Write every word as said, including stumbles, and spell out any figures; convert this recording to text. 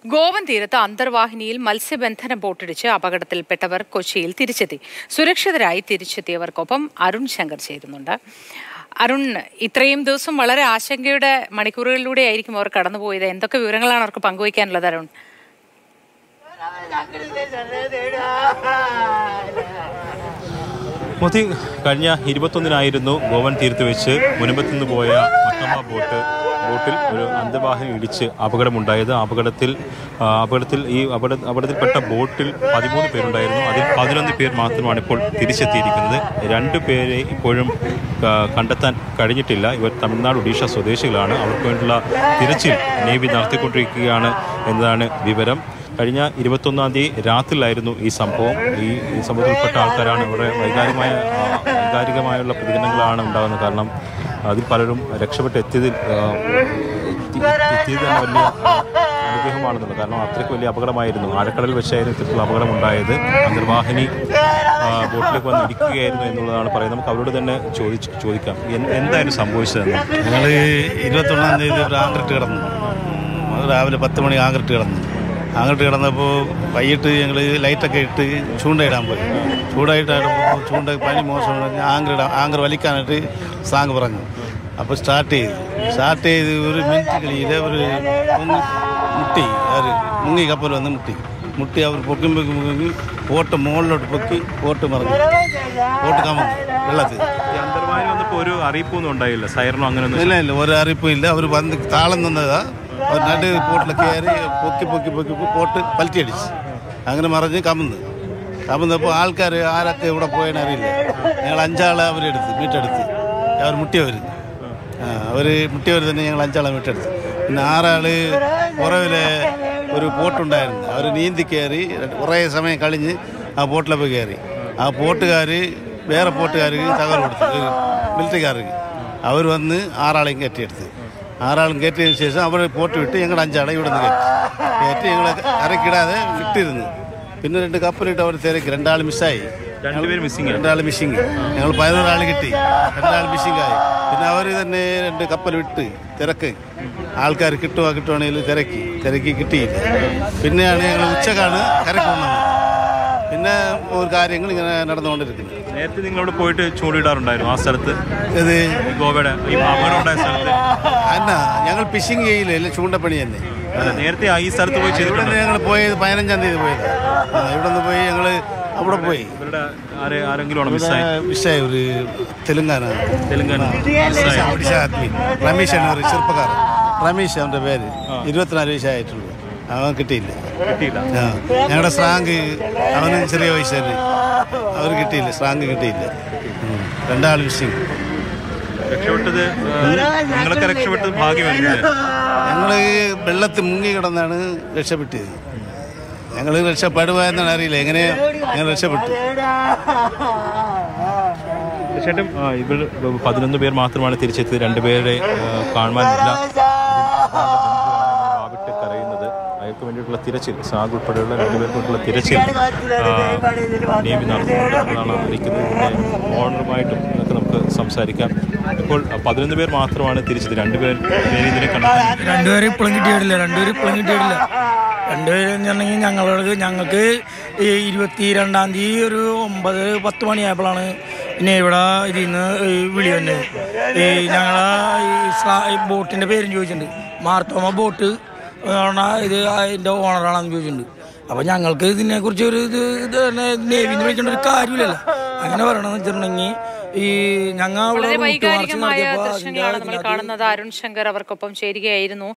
ഗോവൻ തീരത്ത് അന്തർവാഹിനിയിൽ മത്സ്യബന്ധന ബോട്ടിടിച്ച് അപകടത്തിൽപ്പെട്ടവർ കൊച്ചിയിൽ തിരിച്ചെത്തി. സുരക്ഷിതരായി തിരിച്ചെത്തിയവർക്കൊപ്പം അരുൺ ശങ്കർ ചേരുന്നുണ്ട്. അരുൺ, ഇത്രയും ദിവസം വളരെ ആശങ്കയുടെ മണിക്കൂറുകളിലൂടെ ആയിരിക്കും അവർ കടന്നുപോയത്. എന്തൊക്കെ വിവരങ്ങളാണ് അവർക്ക് പങ്കുവയ്ക്കാനുള്ളത് അരുൺ? മോദി, കഴിഞ്ഞ ഇരുപത്തൊന്നിനായിരുന്നു ഗോവൻ തീരത്ത് വെച്ച് മുനമ്പത്ത് നിന്ന് പോയ മട്ടമ്മ ബോട്ട് ബോട്ടിൽ ഒരു അന്തർവാഹിനി ഇടിച്ച് അപകടമുണ്ടായത്. അപകടത്തിൽ അപകടത്തിൽ ഈ അപകട അപകടത്തിൽപ്പെട്ട ബോട്ടിൽ പതിമൂന്ന് പേരുണ്ടായിരുന്നു. അതിൽ പതിനൊന്ന് പേർ മാത്രമാണ് ഇപ്പോൾ തിരിച്ചെത്തിയിരിക്കുന്നത്. രണ്ടു പേരെ ഇപ്പോഴും കണ്ടെത്താൻ കഴിഞ്ഞിട്ടില്ല. ഇവർ തമിഴ്നാട് ഒഡീഷ സ്വദേശികളാണ്. അവർക്ക് വേണ്ടിയുള്ള തിരച്ചിൽ നേവി നടത്തിക്കൊണ്ടിരിക്കുകയാണ് എന്നതാണ് വിവരം. കഴിഞ്ഞ ഇരുപത്തൊന്നാം തീയതി രാത്രിയിലായിരുന്നു ഈ സംഭവം. ഈ ഈ സംഭവത്തിൽപ്പെട്ട ആൾക്കാരാണ് ഇവരുടെ വൈകാരികമായ വൈകാരികമായുള്ള പ്രതികരണങ്ങളാണ് ഉണ്ടാകുന്നത്. കാരണം അതിൽ പലരും രക്ഷപ്പെട്ട് എത്തിയതിൽ എത്തിയത് തന്നെ വലിയ അനുഗ്രഹമാണെന്നുള്ളത്. കാരണം അത്രയ്ക്ക് വലിയ അപകടമായിരുന്നു. ആഴക്കടലിൽ വെച്ചായിരുന്നു ഇത്തരത്തിലുള്ള അപകടമുണ്ടായത്. അന്തർവാഹിനി ബോട്ടിലേക്ക് വന്ന് ഇടിക്കുകയായിരുന്നു എന്നുള്ളതാണ് പറയുന്നത്. നമുക്ക് അവരോട് തന്നെ ചോദിച്ച് ചോദിക്കാം എന്തായാലും സംഭവിച്ചതെന്ന്. ഞങ്ങൾ ഇരുപത്തൊന്നാം തീയതി ഒരു ആങ്കറിട്ട് കിടന്നു. രാവിലെ പത്ത് മണി ആങ്കറിട്ട് കിടന്നു. ആങ്കറിട്ട് കിടന്നപ്പോൾ വൈകിട്ട് ഞങ്ങൾ ലൈറ്റൊക്കെ ഇട്ട് ചൂണ്ടയിടാൻ പോയി. ചൂടായിട്ടായപ്പോൾ ചൂണ്ട പനി മോശം ആങ്കർ ആങ്കർ വലിക്കാനായിട്ട് സാങ് പറഞ്ഞു. അപ്പോൾ സ്റ്റാർട്ട് ചെയ്തു സ്റ്റാർട്ട് ചെയ്ത് ഒരു മിനിറ്റ് കളിയിൽ ഒരു മുട്ടി അവർ മുങ്ങി കപ്പൽ വന്ന് മുട്ടി മുട്ടി അവർ പൊക്കി പൊക്കി പൊക്കി പോട്ട് മുകളിലോട്ട് പൊക്കി പോട്ട് മറിഞ്ഞു. പോട്ട് കമന്നു വെള്ളത്തിൽ. അന്തർവാഹിനി വന്നപ്പോൾ ഒരു അറിയിപ്പൊന്നും ഉണ്ടായില്ല, സൈറനോ അങ്ങനെ ഇല്ല ഇല്ല ഒരു അറിയിപ്പും ഇല്ല. അവർ വന്ന് താളം നിന്നതാ. അവർ രണ്ട് പോട്ടിൽ കയറി പൊക്കി പൊക്കി പൊക്കി പോട്ട് പലറ്റി അടിച്ച് അങ്ങനെ മറിഞ്ഞ് കമന്ന് കമന്നപ്പോൾ ആൾക്കാർ ആരൊക്കെ ഇവിടെ പോയെന്ന് അറിയില്ല. ഞങ്ങൾ അഞ്ചാളെ അവരെടുത്ത് വീട്ടെടുത്ത് അവർ മുട്ടിയവർ അവർ മുട്ടിയവർ തന്നെ ഞങ്ങൾ അഞ്ചാളെ വീട്ടെടുത്ത്. പിന്നെ ആറാൾ പുറവിലെ ഒരു പോട്ടുണ്ടായിരുന്നു. അവർ നീന്തി കയറി കുറേ സമയം കഴിഞ്ഞ് ആ പോട്ടിലപ്പോൾ കയറി. ആ പോട്ടുകാർ വേറെ പോട്ടുകാർക്ക് തകർ കൊടുത്തു, മിലിറ്ററിക്കാർക്ക്. അവർ വന്ന് ആറാളെയും കയറ്റിയെടുത്ത്. ആറാളും കയറ്റിയതിന് ശേഷം അവർ പോട്ട് വിട്ട് ഞങ്ങൾ അഞ്ചാളെ ഇവിടെ നിന്ന് കയറ്റി കയറ്റി ഞങ്ങൾ കരക്കിടാതെ വിട്ടിരുന്നു. പിന്നെ രണ്ട് കപ്പലിട്ട് അവർ തിരക്കി. രണ്ടാൾ മിസ്സായി. രണ്ടുപേരും മിസ്സിങ് രണ്ടാൾ മിസ്സിങ്. ഞങ്ങൾ പതിനൊരാൾ കിട്ടി. രണ്ടാൾ മിസ്സിങ്ങായി. പിന്നെ അവർ തന്നെ രണ്ട് കപ്പൽ വിട്ട് തിരക്ക്. ആൾക്കാർ കിട്ടുക കിട്ടുവാണെങ്കിൽ തിരക്കി തിരക്കി കിട്ടിയില്ല. പിന്നെയാണ് ഞങ്ങൾ ഉച്ചക്കാണ് കരക്ക് വന്നത്. പിന്നെ ഒരു കാര്യങ്ങൾ ഇങ്ങനെ നടന്നുകൊണ്ടിരിക്കുന്നത്. നേരത്തെ നിങ്ങളവിടെ പോയിട്ട് ചൂണ്ടിടാറുണ്ടായിരുന്നു ആ സ്ഥലത്ത്? ഇത് ഗോവയുടെ ഈ അപകടം ഉണ്ടായ സ്ഥലത്ത് അല്ല, ഞങ്ങൾ ഫിഷിങ് ചെയ്യില്ല, ചൂണ്ടപ്പണി തന്നെ. നേരത്തെ ഈ സ്ഥലത്ത് പോയി ചെയ്തിട്ടുണ്ട്. ഞങ്ങൾ പോയത് പതിനഞ്ചാം തീയതി പോയത്. ഇവിടെ നിന്ന് പോയി ഞങ്ങൾ അവിടെ പോയി. ഇവരുടെ ആരെങ്കിലും മിസ്സായി മിസ്സായി ഒരു തെലുങ്കാന തെലുങ്കാന ഒഡീഷ ആത്മീ റമീഷ് ആണ് ഒരു ചെറുപ്പക്കാരൻ. റമീഷ് അവൻ്റെ പേര്. ഇരുപത്തിനാല് വയസ്സായിട്ടുള്ളൂ. അവൻ കിട്ടിയില്ല കിട്ടിയില്ല ഞങ്ങളുടെ സ്രാങ്ക് അവന് ചെറിയ വയസ്സല്ലേ, അവർ കിട്ടിയില്ല. സ്രാങ്ക് കിട്ടിയില്ല. രണ്ടാൾ മിസ്സിങ്. രക്ഷപ്പെട്ടത് നിങ്ങളൊക്കെ രക്ഷപ്പെട്ടത് ഭാഗ്യമല്ലേ? ഞങ്ങൾ വെള്ളത്തിൽ മുങ്ങി കിടന്നാണ് രക്ഷപ്പെട്ടത്. ഞങ്ങൾ രക്ഷപ്പെടുക എന്നാണ് അറിയില്ല. എങ്ങനെ ഞങ്ങൾ രക്ഷപ്പെട്ടു. തീർച്ചയായിട്ടും ഇവർ പതിനൊന്ന് പേർ മാത്രമാണ് തിരിച്ചെത്തിയത്. രണ്ടുപേരെ കാണുവാനില്ല. വാവിട്ട് കരയുന്നത്. അയാൾക്ക് വേണ്ടിയിട്ടുള്ള തിരച്ചിൽ, സാഗ് ഉൾപ്പെടെയുള്ള രണ്ടുപേർക്കുള്ള തിരച്ചിൽ നേവി നടത്തുന്നതാണ് അറിയിക്കുന്നത്. ഓണറുമായിട്ടും ഇതൊക്കെ നമുക്ക് സംസാരിക്കാം. ഇപ്പോൾ പതിനൊന്ന് പേർ മാത്രമാണ് തിരിച്ചത്. രണ്ടുപേർ ഇതിനെ കണ്ടു. രണ്ടുപേരും ഇപ്പോഴും കിട്ടിയിട്ടില്ല. രണ്ടുപേരും ഇപ്പോഴും കിട്ടിയിട്ടില്ല. രണ്ടുപേരും പറഞ്ഞെങ്കിൽ ഞങ്ങളോട് ഞങ്ങൾക്ക് ഈ ഇരുപത്തി രണ്ടാം തീയതി ഒരു ഒമ്പത് പത്ത് മണിയായപ്പോഴാണ് പിന്നെ ഇവിടെ ഇതിൽ നിന്ന് വിളി വന്നത്. ഈ ഞങ്ങളെ ഈ ബോട്ടിൻ്റെ പേരും ചോദിച്ചിട്ടുണ്ട്. മാർത്തോമ ബോട്ട് ഇത് അതിൻ്റെ ഓണറാണെന്ന് ചോദിച്ചിട്ടുണ്ട്. അപ്പം ഞങ്ങൾക്ക് ഇതിനെക്കുറിച്ച് ഒരു ഇത് ഇത് നേവിന്ന് വിളിക്കേണ്ട ഒരു കാര്യമില്ലല്ലോ. അങ്ങനെ പറയണമെന്ന് വെച്ചിട്ടുണ്ടെങ്കിൽ ഈ ഞങ്ങൾ വളരെ വൈകാരികമായ ദൃശ്യങ്ങളാണ് നമ്മൾ കാണുന്നത്. അരുൺ ശങ്കർ അവർക്കൊപ്പം ചേരുകയായിരുന്നു.